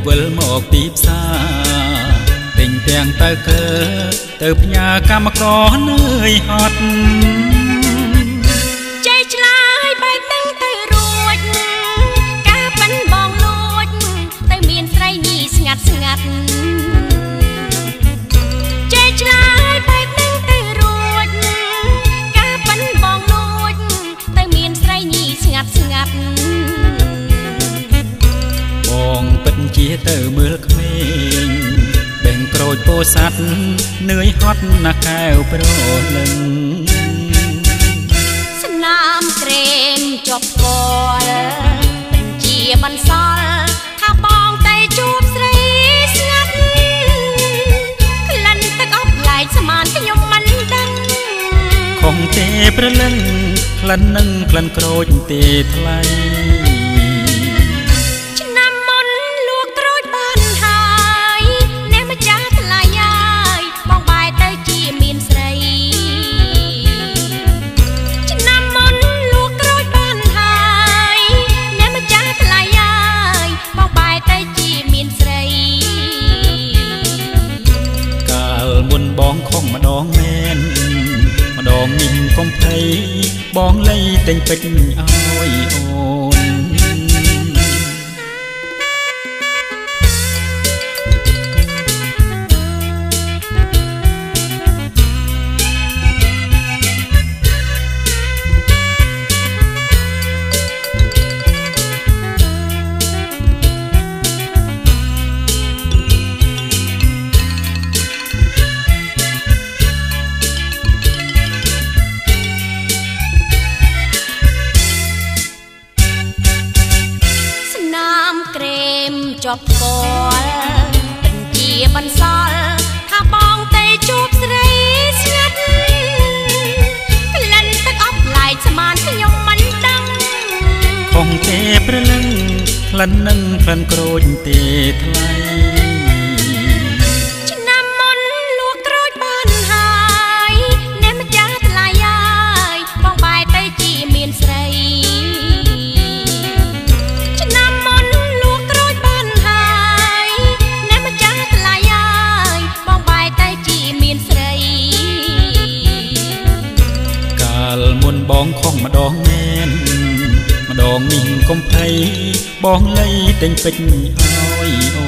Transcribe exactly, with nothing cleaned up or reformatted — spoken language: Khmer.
វិលមកទីផ្សារទិញទាំងទៅកើទៅផ្ញើកម្មករនឿយហត់ចេះឆ្លើយបែកទាំងទៅរួចការប៉ិនបងលួចទៅមានស្រីញីស្ងាត់ស្ងាត់ចេះឆ្លើយបែកទាំងទៅរួចការប៉ិនបងលួចទៅមានស្រីញីស្ងាត់ស្ងាត់បងពិតជាទៅមើលក្មេងបែងក្រូចពោធិ៍សាត់នឿយហត់ណាស់កែវប្រលឹងស្នាមក្រែមជាប់កលពេញជាបន្សល់ថាបងទៅជួបស្រីស្ងាត់ក្លិនទឹកអប់ឡែកស្មានខ្ញុំមិនដឹងខំទេប្រលឹងក្លិននឹងក្លិនក្រូចទេថ្លៃបងខំម្ដងមែនម្ដងនេះកុំភ័យបងលៃតែងពេចឲ្យអូនជាប់កលពេញជាបន្សល់ថាបងទៅជួបស្រីស្ងាត់ក្លិនទឹកអប់ឡែកស្មានខ្ញុំមិនដឹងខំទេប្រលឹងក្លិននឹងក្លិនក្រូចទេថ្លៃឆ្នាំមុនលក់ក្រូចបានហើយអ្នកម្ចាស់ថ្លៃហើយបងបែរទៅជាមានស្រីបងខំម្ដងមែនម្ដងនេះកុំភ័យបងលៃតែងពេចឲ្យអូ